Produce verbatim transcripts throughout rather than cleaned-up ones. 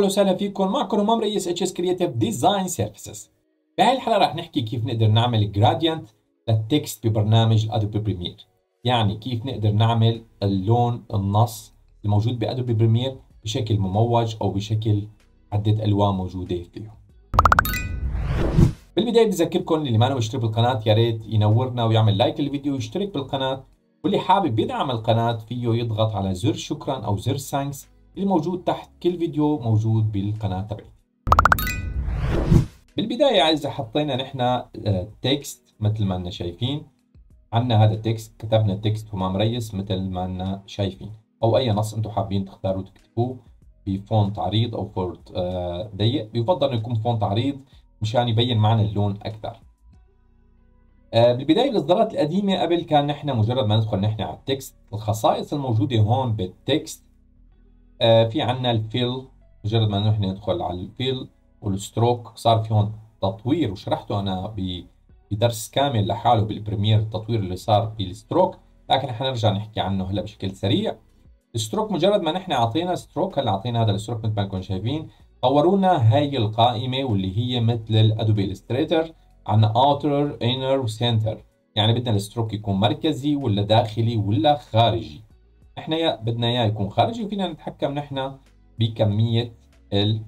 وسهلا فيكم. معكم همام رئيس اتش اس كرييتيف ديزاين سيرفيسز. بهاي الحلقه راح نحكي كيف نقدر نعمل جراديانت للتكست ببرنامج ادوبي بريمير. يعني كيف نقدر نعمل اللون النص الموجود بادوبي بريمير بشكل مموج او بشكل عده الوان موجوده فيه. بالبدايه بدي اذكركم اللي ما مشترك بالقناه يا ريت ينورنا ويعمل لايك للفيديو ويشترك بالقناه، واللي حابب يدعم القناه فيه يضغط على زر شكرا او زر ثانكس اللي موجود تحت كل فيديو موجود بالقناه تبعي. بالبدايه اذا حطينا نحن تكست مثل ما اننا شايفين، عندنا هذا التكست، كتبنا تكست همام ريس مثل ما اننا شايفين، او اي نص انتم حابين تختاروا تكتبوه بفونت عريض او فونت ضيق. بيفضل انه يكون فونت عريض مشان يبين معنا اللون اكثر. بالبدايه بالاصدارات القديمه قبل كان نحن مجرد ما ندخل نحن على التكست، الخصائص الموجوده هون بالتكست في عندنا الفيل. مجرد ما نحن ندخل على الفيل والستروك صار في هون تطوير، وشرحته انا بدرس كامل لحاله بالبريمير التطوير اللي صار بالستروك، لكن حنرجع نحكي عنه هلا بشكل سريع. الستروك مجرد ما نحن اعطينا ستروك، هلا اعطينا هذا الستروك مثل ما انكم شايفين، طوروا لنا هي القائمه واللي هي مثل الادوبي الستريتر، عندنا اوتر انر وسنتر. يعني بدنا الستروك يكون مركزي ولا داخلي ولا خارجي. احنا بدنا اياه يكون خارجي، وفينا نتحكم نحن بكميه ال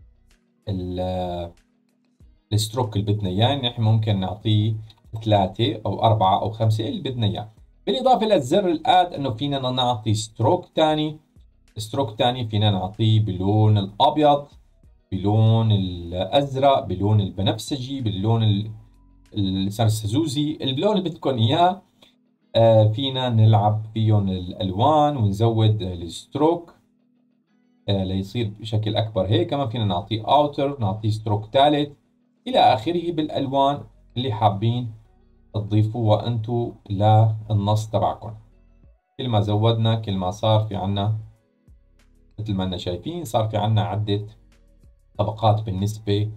ال الستروك اللي بدنا اياه. يعني نحن ممكن نعطيه ثلاثة او أربعة او خمسة اللي بدنا اياه. بالاضافه للزر الاد انه فينا نعطي ستروك ثاني. ستروك ثاني فينا نعطيه بلون الابيض، بلون الازرق، بلون البنفسجي، باللون السرسزوزي، اللون اللي بدكم اياه. آه فينا نلعب فيهم الالوان ونزود الستروك آه ليصير بشكل اكبر. هيك كمان فينا نعطيه اوتر، نعطيه ستروك ثالث الى اخره بالالوان اللي حابين تضيفوها انتم للنص تبعكم. كل ما زودنا كل ما صار في عنا مثل ما اننا شايفين، صار في عنا عده طبقات بالنسبه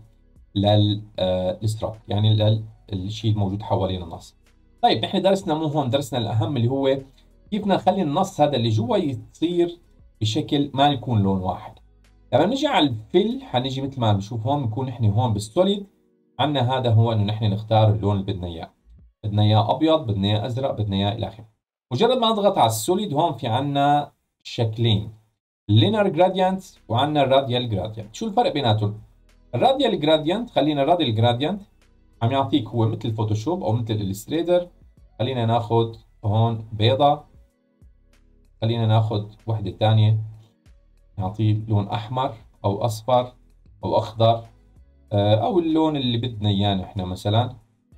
للستروك، يعني للشيء الموجود حوالين النص. طيب نحن درسنا مو هون، درسنا الاهم اللي هو كيف نخلي النص هذا اللي جوا يصير بشكل ما يكون لون واحد. لما نجي على الفل حنجي مثل ما بنشوف هون، بنكون نحن هون بالسوليد عندنا هذا هو انه نحن نختار اللون اللي بدنا اياه. بدنا اياه ابيض، بدنا اياه ازرق، بدنا اياه الى اخره. مجرد ما نضغط على السوليد هون في عندنا شكلين، اللينر جراديانت وعندنا الراديال جراديانت. شو الفرق بيناتهم؟ الراديال جراديانت، خلينا الراديال جراديانت عم يعطيك هو مثل الفوتوشوب او مثل الستريتر. خلينا ناخذ هون بيضة، خلينا ناخذ وحده ثانيه نعطيه لون احمر او اصفر او اخضر، او اللون اللي بدنا اياه نحن. مثلا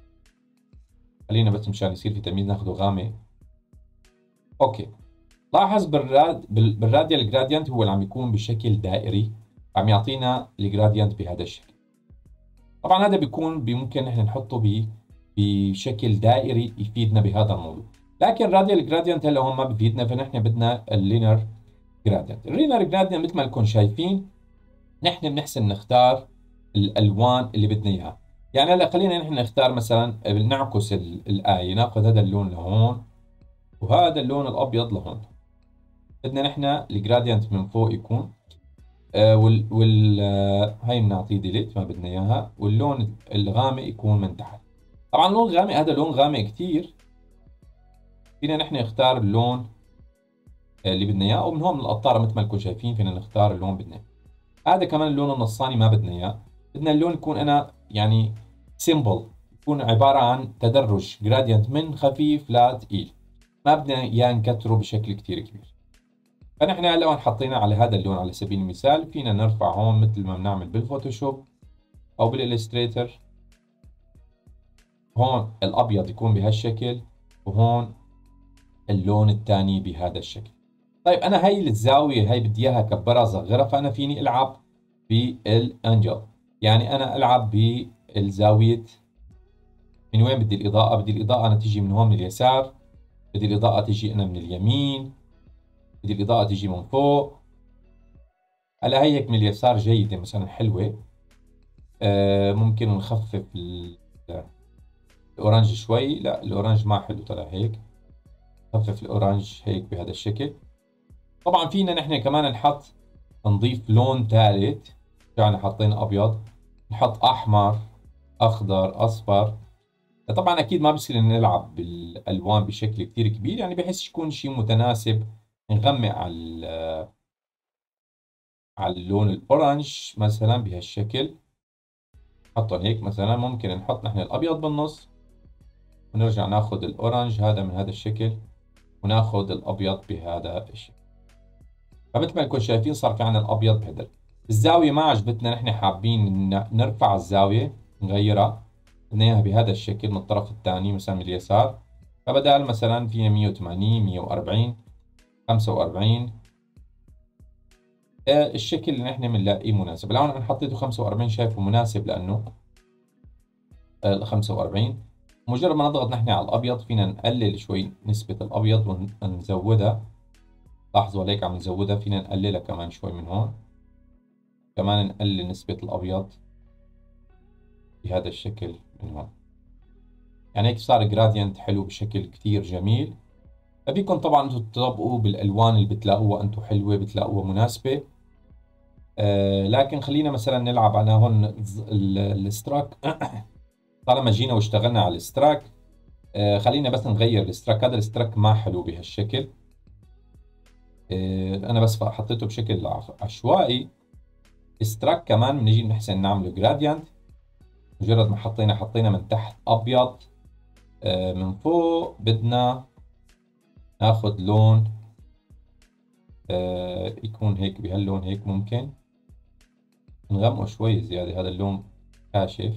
خلينا بس مشان يصير في تمييز ناخذه غامق. اوكي، لاحظ بالراد بالراديال جراديانت هو اللي عم يكون بشكل دائري، عم يعطينا الجراديانت بهذا الشكل. طبعا هذا بيكون ممكن نحن نحطه بشكل دائري يفيدنا بهذا الموضوع، لكن الراديال جراديانت هلا هون ما بفيدنا، فنحن بدنا اللينر جراديانت. اللينر جراديانت مثل ما لكم شايفين نحن بنحسن نختار الالوان اللي بدنا اياها. يعني هلا خلينا نحن نختار مثلا نعكس الايه، ناخذ هذا اللون لهون وهذا اللون الابيض لهون. بدنا نحن الجراديانت من فوق يكون آه وال, وال آه هاي بنعطيه ديليت ما بدنا اياها، واللون الغامق يكون من تحت. طبعا اللون الغامق هذا لون غامق كثير، فينا نحن نختار اللون اللي بدنا اياه، ومن هون من القطاره مثل ما لكم شايفين فينا نختار اللون بدنا اياه. هذا كمان اللون النصاني ما بدنا اياه، بدنا اللون يكون انا يعني سيمبل، يكون عباره عن تدرج جراديانت من خفيف لثقيل، ما بدنا اياه نكتره بشكل كثير كبير. فنحن هلا هون حطينا على هذا اللون على سبيل المثال، فينا نرفع هون مثل ما بنعمل بالفوتوشوب او بالإليستريتر. هون الابيض يكون بهالشكل، وهون اللون الثاني بهذا الشكل. طيب انا هي الزاويه هي بدي اياها اكبرها صغرها، فانا فيني العب بالانجل، يعني انا العب بالزاويه. من وين بدي الاضاءه؟ بدي الاضاءه انا تيجي من هون من اليسار، بدي الاضاءه تيجي انا من اليمين، بدي الاضاءه تيجي من فوق. هلا هي هيك من اليسار جيده مثلا حلوه. آه ممكن نخفف الاورانج شوي، لا الاورانج ما حلو طلع هيك، خفف الاورانج هيك بهذا الشكل. طبعا فينا نحن كمان نحط نضيف لون ثالث يعني حطينا ابيض، نحط احمر، اخضر، اصفر. طبعا اكيد ما بصير نلعب بالالوان بشكل كثير كبير، يعني بحيث يكون شيء متناسب. نغمق على على اللون الاورنج مثلا بهالشكل، نحطهم هيك مثلا. ممكن نحط نحن الابيض بالنص، ونرجع ناخذ الاورنج هذا من هذا الشكل، وناخذ الابيض بهذا الشكل. فمثل ما نكون شايفين صار في عندنا الابيض بهدل. الزاويه ما عجبتنا، نحن حابين نرفع الزاويه، نغيرها، بدنا اياها بهذا الشكل من الطرف الثاني مثلا من اليسار. فبدال مثلا فينا مية وثمانين، مية وأربعين، خمسة وأربعين، آه الشكل اللي نحن بنلاقيه مناسب. الآن أنا حطيته خمسة وأربعين، شايفه مناسب لأنه آه ال خمسة وأربعين. مجرد ما نضغط نحن على الأبيض فينا نقلل شوي نسبة الأبيض ونزودها. لاحظوا عليك عم نزودها، فينا نقللها كمان شوي من هون، كمان نقلل نسبة الأبيض بهذا الشكل من هون. يعني هيك صار جرادينت حلو بشكل كتير جميل. ففيكم طبعا انتم تطبقوا بالألوان اللي بتلاقوها انتم حلوة، بتلاقوها مناسبة. آه لكن خلينا مثلا نلعب على هون الاستراك. طالما جينا واشتغلنا على الاستراك، آه خلينا بس نغير الاستراك. هذا الاستراك ما حلو بهالشكل. آه انا بس حطيته بشكل عشوائي. استراك كمان بنجي نحسن نعمله جراديانت. مجرد ما حطينا حطينا من تحت ابيض، آه من فوق بدنا ناخذ لون آه يكون هيك بهاللون. هيك ممكن نغمقه شوي زيادة، هذا اللون كاشف.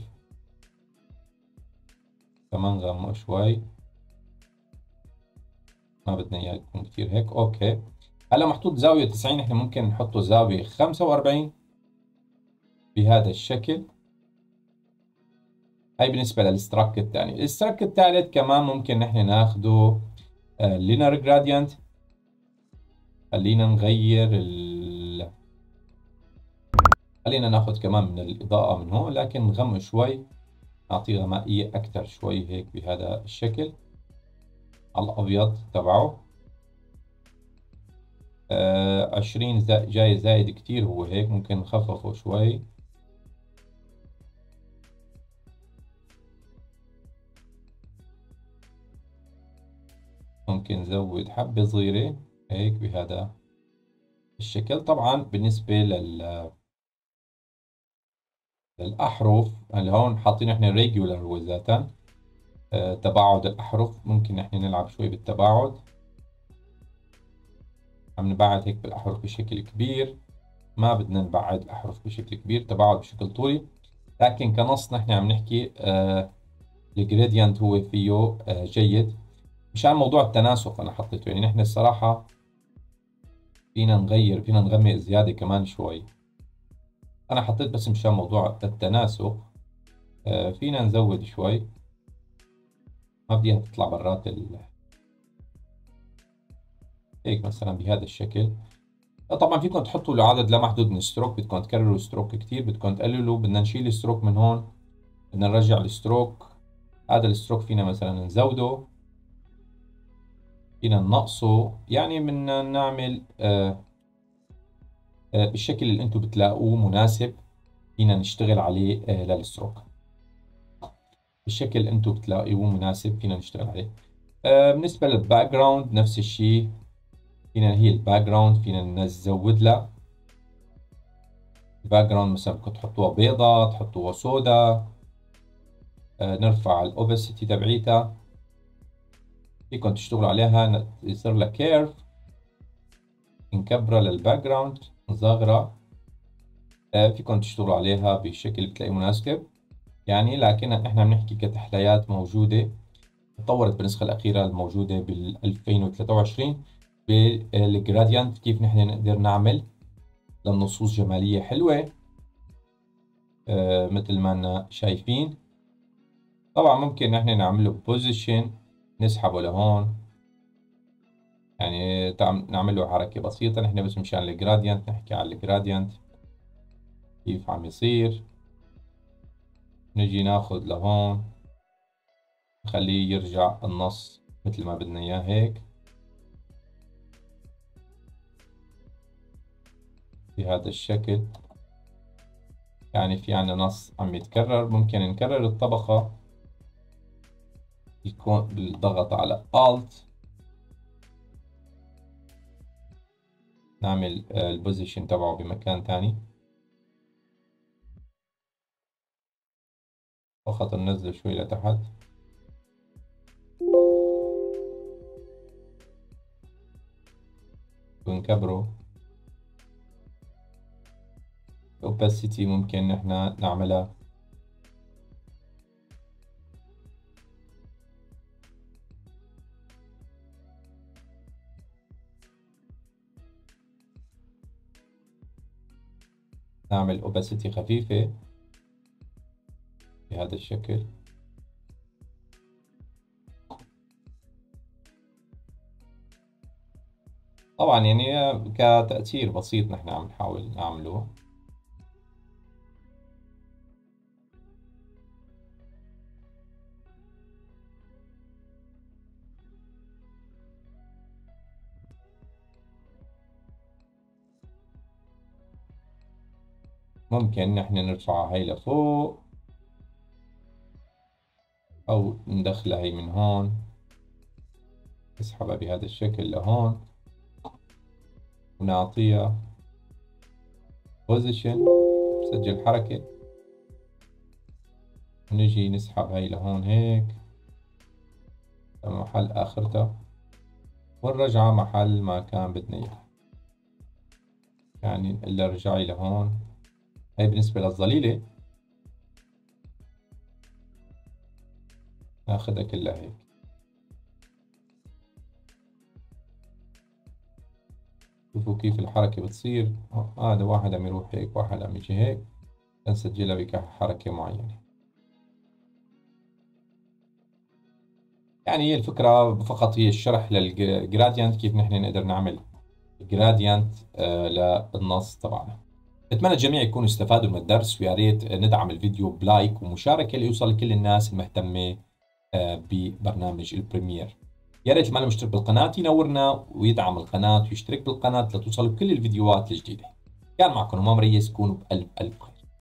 كمان نغمقه شوي، ما بدنا اياه يكون كثير هيك. اوكي، هلا محطوط زاوية تسعين، احنا ممكن نحطه زاوية خمسة وأربعين بهذا الشكل. هاي بالنسبة للستراك الثاني. الاستراك الثالث كمان ممكن نحن ناخده لينير جراديانت. خلينا نغير ال... خلينا ناخذ كمان من الإضاءة من هون، لكن نغمق شوي، نعطيه غمائية أكثر شوي هيك بهذا الشكل على الأبيض تبعه. آه عشرين زا... جاي زايد كتير هو هيك، ممكن نخففه شوي. ممكن نزود حبة صغيرة هيك بهذا الشكل. طبعا بالنسبة لل للأحرف اللي هون حاطين احنا ريجولار هو ذاتا. آه تباعد الأحرف ممكن احنا نلعب شوي بالتباعد. عم نبعد هيك بالأحرف بشكل كبير، ما بدنا نبعد الأحرف بشكل كبير، تباعد بشكل طولي. لكن كنص نحن عم نحكي آه الجريدينت هو فيه آه جيد. مشان موضوع التناسق أنا حطيته، يعني نحن الصراحة فينا نغير، فينا نغمق زيادة كمان شوي. أنا حطيت بس مشان موضوع التناسق. آه فينا نزود شوي، ما بديها تطلع برات ال... هيك مثلا بهذا الشكل. طبعا فيكم تحطوا له عدد لا محدود من الستروك، بدكم تكرروا ستروك كتير، بدكم تقللوا. بدنا نشيل الستروك من هون، بدنا نرجع الستروك. هذا الستروك فينا مثلا نزوده، فينا ننقصه، يعني بدنا نعمل آه آه بالشكل اللي انتم بتلاقوه مناسب. فينا نشتغل عليه آه للستروك بالشكل اللي انتم بتلاقوه مناسب، فينا نشتغل عليه. آه بالنسبة للباك جراوند نفس الشيء، فينا هي الباك جراوند فينا نزود لها. الباك جراوند مثلا بدكم تحطوها بيضة، تحطوها سودا. آه نرفع الاوبسيتي تبعيتها، فيكم تشتغلوا عليها يصير لها كيرف. نكبرها للباك جراوند، نصغرها. آه فيكم تشتغلوا عليها بالشكل اللي بتلاقيه مناسب يعني. لكن احنا بنحكي كتحليات موجودة، تطورت بالنسخة الأخيرة الموجودة بال ألفين وثلاثة وعشرين بالجراديانت، كيف نحن نقدر نعمل للنصوص جمالية حلوة آه مثل ما شايفين. طبعا ممكن نحن نعمله بوزيشن، نسحبه لهون، يعني نعمل له حركة بسيطة. نحن بس مشان الجراديانت نحكي على الجراديانت كيف عم يصير. نجي ناخذ لهون، نخليه يرجع النص مثل ما بدنا اياه هيك بهذا الشكل. يعني في عنا نص عم يتكرر، ممكن نكرر الطبقة يكون بالضغط على Alt، نعمل البوزيشن تبعه بمكان ثاني، فقط ننزله شوي لتحت، ونكبره. opacity ممكن نحن نعملها نعمل opacity خفيفة بهذا الشكل. طبعا يعني كتأثير بسيط نحن عم نحاول نعمله. ممكن نحن نرفعها هي لفوق أو ندخلها هي من هون، نسحبها بهذا الشكل لهون، ونعطيها بوزيشن، نسجل حركة، ونجي نسحب هاي لهون هيك لمحل آخرتها، ونرجعها محل ما كان بدنا إياه. يعني إلا رجعي لهون. هاي بالنسبة للظليلة، ناخدها كلها هيك. شوفوا كيف الحركة بتصير. هذا واحد عم يروح هيك، واحد عم يجي هيك، نسجلها بحركة معينة. يعني هي الفكرة فقط هي الشرح للجراديانت، كيف نحن نقدر نعمل جراديانت للنص تبعنا. بتمنى الجميع يكونوا استفادوا من الدرس، ويا ريت ندعم الفيديو بلايك ومشاركة ليوصل لكل الناس المهتمة ببرنامج البريمير. يا ريت اللي ما مشترك بالقناة ينورنا ويدعم القناة ويشترك بالقناة لتوصلوا كل الفيديوهات الجديدة. كان معكم همام ريس، كونوا بألف ألف خير.